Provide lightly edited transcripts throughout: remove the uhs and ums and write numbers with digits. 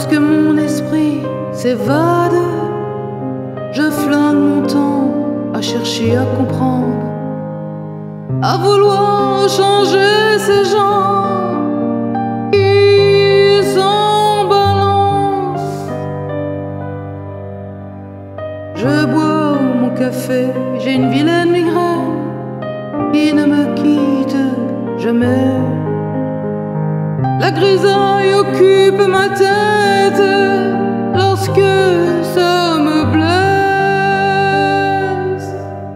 Lorsque mon esprit s'évade, je flingue mon temps à chercher à comprendre, à vouloir changer ces gens qui s'en balancent. Je bois mon café, j'ai une vilaine migraine qui ne me quitte jamais. La grisaille occupe ma tête lorsque ça me blesse.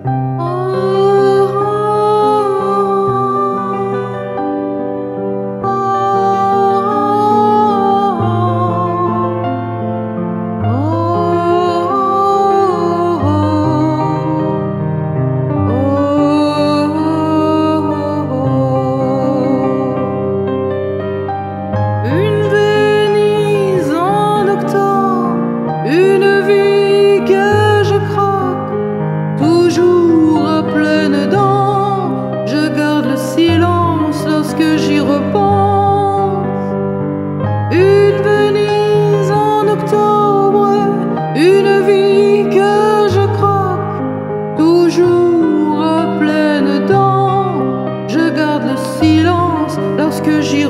Une vie que je croque, toujours à pleines dents. Je garde le silence lorsque j'y repense. Une Venise en octobre, une vie que je croque, toujours à pleines dents. Je garde le silence lorsque j'y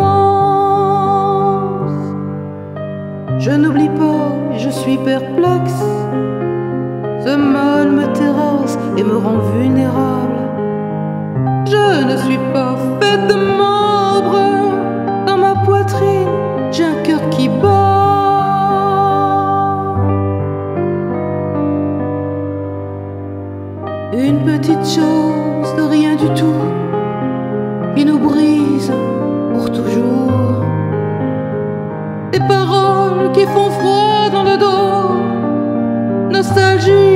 repense. Je n'oublie pas, je suis perplexe. Ce mal me terrasse et me rend vulnérable. Je ne suis pas faite de marbre. Dans ma poitrine, j'ai un cœur qui bat. Une petite chose de rien du tout qui nous brise pour toujours. Des paroles qui font froid dans le dos, nostalgie